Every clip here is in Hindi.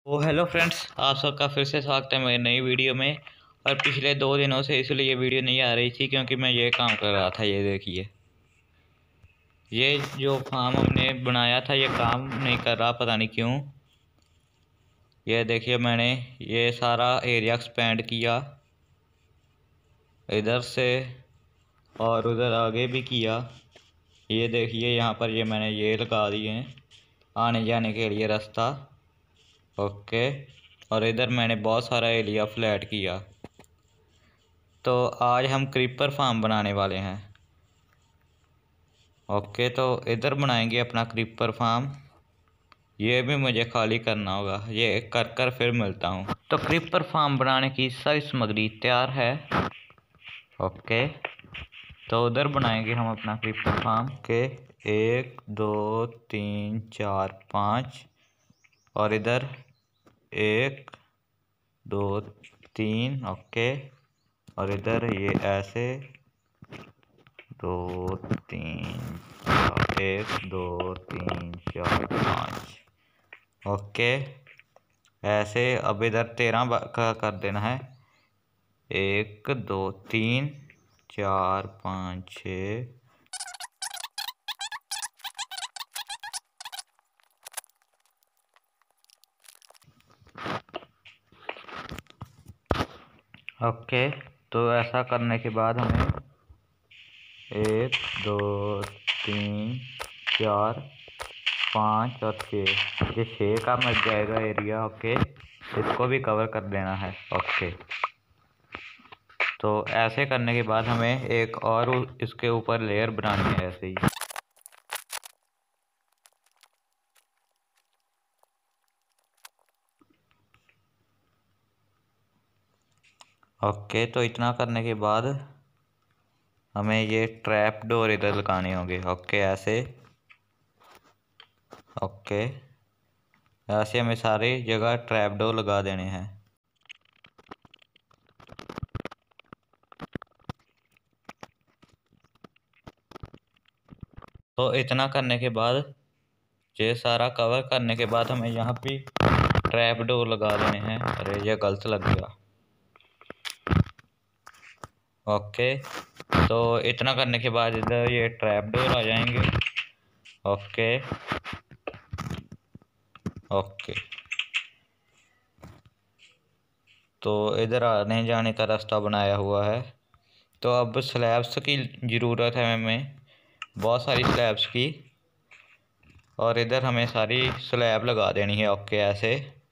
तो हेलो फ्रेंड्स, आप सबका फिर से स्वागत है मेरी नई वीडियो में। और पिछले 2 दिनों से इसलिए ये वीडियो नहीं आ रही थी क्योंकि मैं ये काम कर रहा था। ये देखिए, ये जो फार्म हमने बनाया था ये काम नहीं कर रहा, पता नहीं क्यों। ये देखिए, मैंने ये सारा एरिया एक्सपेंड किया इधर से और उधर आगे भी किया। ये देखिए, यहाँ पर ये मैंने ये लगा दिए हैं आने जाने के लिए रास्ता। ओके, और इधर मैंने बहुत सारा एरिया फ्लैट किया। तो आज हम क्रीपर फार्म बनाने वाले हैं। ओके, तो इधर बनाएंगे अपना क्रीपर फार्म। ये भी मुझे खाली करना होगा, ये कर कर फिर मिलता हूँ। तो क्रीपर फार्म बनाने की सारी सामग्री तैयार है। ओके, तो उधर बनाएंगे हम अपना क्रीपर फार्म के 1 2 3 4 5 और इधर 1 2 3। ओके, और इधर ये ऐसे 2 3 4 1 2 3 4 5। ओके, ऐसे अब इधर 13 का कर देना है। 1 2 3 4 5 6। ओके, तो ऐसा करने के बाद हमें 1 2 3 4 5 और 6, ये 6 का मच जाएगा एरिया। ओके, इसको भी कवर कर देना है। ओके, तो ऐसे करने के बाद हमें एक और इसके ऊपर लेयर बनानी है ऐसे ही। ओके, तो इतना करने के बाद हमें ये ट्रैप डोर इधर लगाने होंगे। ओके, ऐसे। ओके, ऐसे हमें सारी जगह ट्रैप डोर लगा देने हैं। तो इतना करने के बाद, ये सारा कवर करने के बाद हमें यहाँ पे ट्रैप डोर लगा देने हैं। अरे, ये गलत लग गया। ओके, तो इतना करने के बाद इधर ये ट्रैप डोर आ जाएंगे। ओके ओके, तो इधर आने जाने का रास्ता बनाया हुआ है। तो अब स्लैब्स की ज़रूरत है हमें, बहुत सारी स्लैब्स की। और इधर हमें सारी स्लैब लगा देनी है। ओके, ऐसे।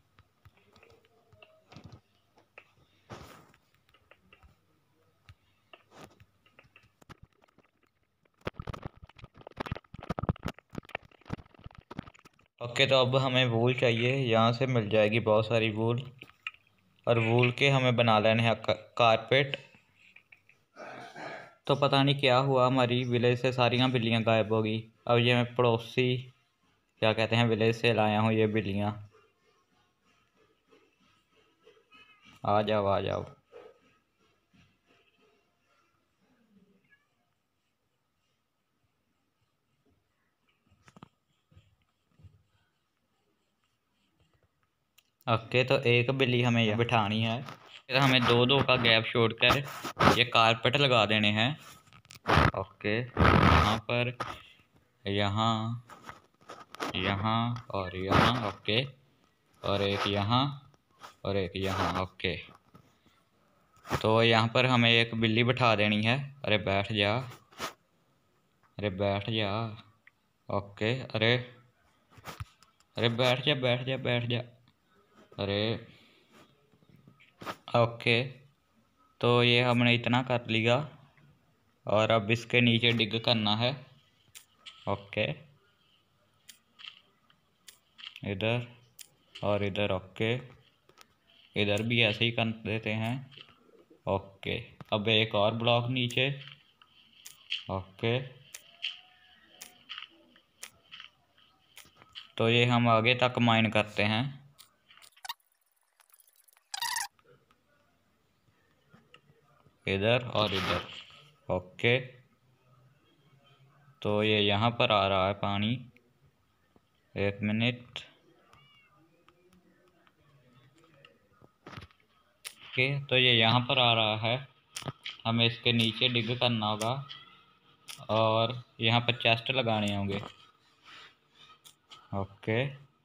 ओके, तो अब हमें वूल चाहिए, यहाँ से मिल जाएगी बहुत सारी वूल। और वूल के हमें बना लेने हैं कारपेट। तो पता नहीं क्या हुआ, हमारी विलेज से सारी बिल्लियाँ गायब हो गई। अब ये मैं पड़ोसी क्या कहते हैं विलेज से लाया हूँ ये बिल्लियाँ। आ जाओ आ जाओ। ओके, तो एक बिल्ली हमें यहाँ बिठानी है। फिर हमें 2 2 का गैप छोड़कर ये कारपेट लगा देने हैं। ओके, यहाँ पर, यहाँ, यहाँ और यहाँ। ओके, और एक यहाँ और एक यहाँ। ओके, तो यहाँ पर हमें एक बिल्ली बिठा देनी है। अरे बैठ जा, अरे बैठ जा। ओके, अरे अरे बैठ जा बैठ जा बैठ जा। अरे ओके, तो ये हमने इतना कर लिया और अब इसके नीचे डिग करना है। ओके, इधर और इधर। ओके, इधर भी ऐसे ही कर देते हैं। ओके, अब एक और ब्लॉक नीचे। ओके, तो ये हम आगे तक माइन करते हैं। इधर और इधर। ओके, तो ये यहाँ पर आ रहा है पानी। 1 मिनट। ओके, तो ये यहाँ पर आ रहा है, हमें इसके नीचे डिग करना होगा और यहाँ पर चेस्ट लगाने होंगे। ओके,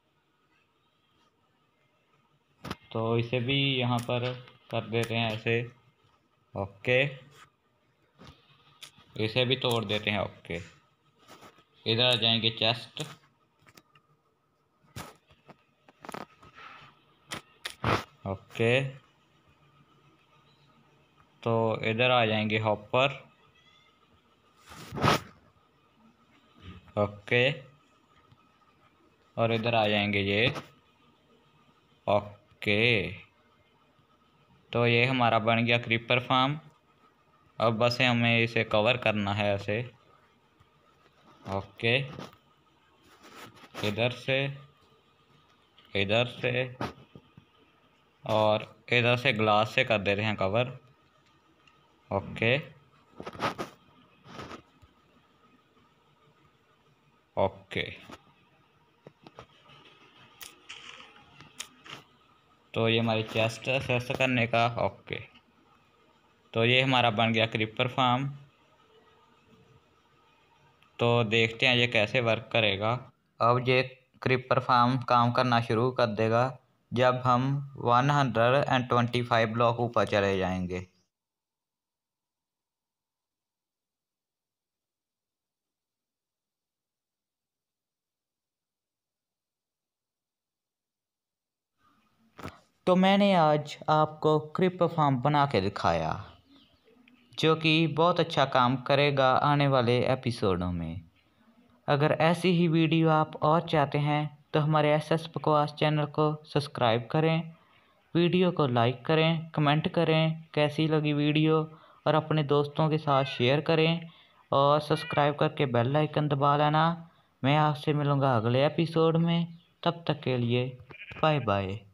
तो इसे भी यहाँ पर कर देते हैं ऐसे। ओके, इसे भी तोड़ देते हैं। ओके, इधर आ जाएंगे चेस्ट। ओके, तो इधर आ जाएंगे हॉपर। ओके, और इधर आ जाएंगे ये। ओके, तो ये हमारा बन गया क्रीपर फार्म। अब बस हमें इसे कवर करना है ऐसे। ओके, इधर से, इधर से और इधर से ग्लास से कर देते हैं कवर। ओके, ओके, तो ये हमारी चेस्ट सर्च करने का। ओके, तो ये हमारा बन गया क्रीपर फार्म। तो देखते हैं ये कैसे वर्क करेगा। अब ये क्रीपर फार्म काम करना शुरू कर देगा जब हम 125 ब्लॉक ऊपर चले जाएंगे। तो मैंने आज आपको क्रीपर फार्म बना के दिखाया, जो कि बहुत अच्छा काम करेगा आने वाले एपिसोडों में। अगर ऐसी ही वीडियो आप और चाहते हैं तो हमारे एसएस बकवास चैनल को सब्सक्राइब करें, वीडियो को लाइक करें, कमेंट करें कैसी लगी वीडियो और अपने दोस्तों के साथ शेयर करें और सब्सक्राइब करके बेल आइकन दबा लेना। मैं आपसे मिलूँगा अगले एपिसोड में, तब तक के लिए बाय बाय।